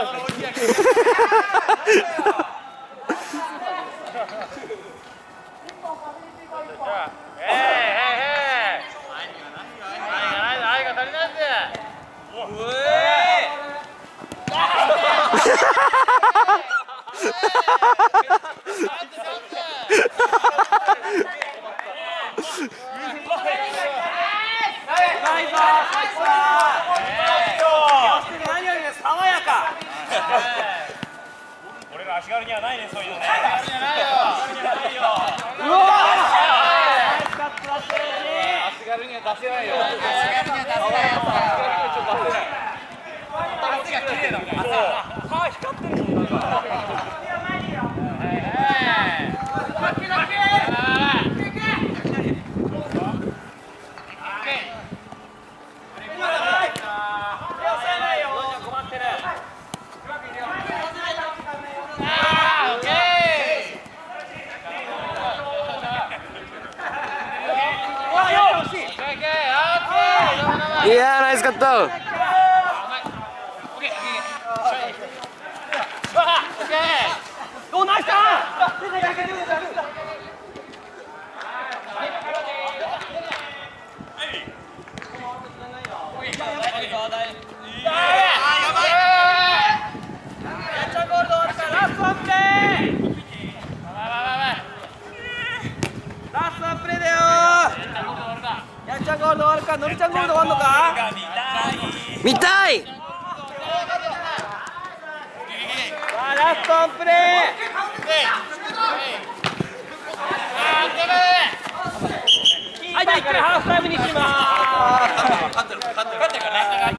俺ら足軽にはないね、そういうのね。足軽にはないよ。うわ足軽には出せないよ。足軽には出せないよ。足が綺麗だもん。歯光ってるもん。 いやー、ナイスカット。 お、ナイスだ。やっちゃんゴールド終わるか、のりちゃんゴールド終わるのか。 見たい。 ラストワンプレー。はい、じゃあ一回ハーフタイムにします。